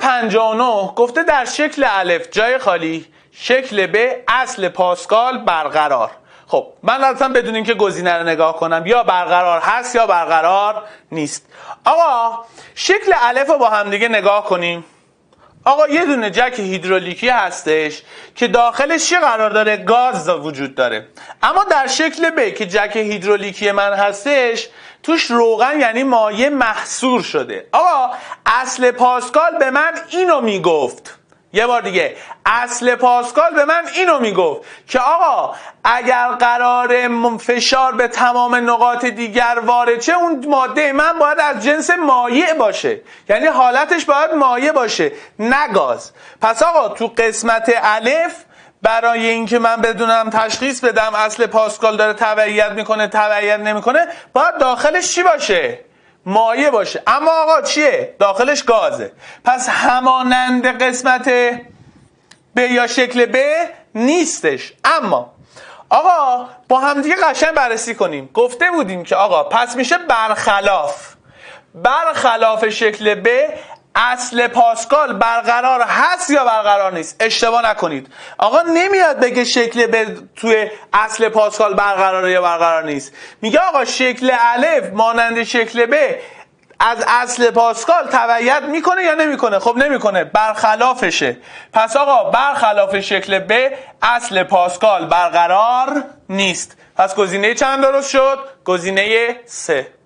59 گفته در شکل الف جای خالی، شکل ب اصل پاسکال برقرار. خب من اصلا بدون اینکه گزینه رو نگاه کنم یا برقرار هست یا برقرار نیست. آقا شکل الف رو با هم دیگه نگاه کنیم. آقا یه دونه جک هیدرولیکی هستش که داخلش چی قرار داره؟ گاز وجود داره. اما در شکل ب که جک هیدرولیکی من هستش توش روغن یعنی مایع محصور شده. آقا اصل پاسکال به من اینو میگفت، یه بار دیگه اصل پاسکال به من اینو میگفت که آقا اگر قرار فشار به تمام نقاط دیگر وارد شه اون ماده من باید از جنس مایع باشه، یعنی حالتش باید مایع باشه نه گاز. پس آقا تو قسمت الف برای اینکه من بدونم تشخیص بدم اصل پاسکال داره تبعیت میکنه تبعیت نمیکنه باید داخلش چی باشه؟ مایع باشه. اما آقا چیه؟ داخلش گازه. پس همانند قسمت ب یا شکل ب نیستش. اما آقا با همدیگه قشنگ بررسی کنیم. گفته بودیم که آقا پس میشه برخلاف شکل ب اصل پاسکال برقرار هست یا برقرار نیست. اشتباه نکنید آقا نمیاد بگه شکل ب توی اصل پاسکال برقراره یا برقرار نیست، میگه آقا شکل الف مانند شکل ب از اصل پاسکال تبعیت میکنه یا نمیکنه؟ خب نمیکنه، برخلافشه. پس آقا برخلاف شکل ب اصل پاسکال برقرار نیست. پس گزینه چند درست شد؟ گزینه 3.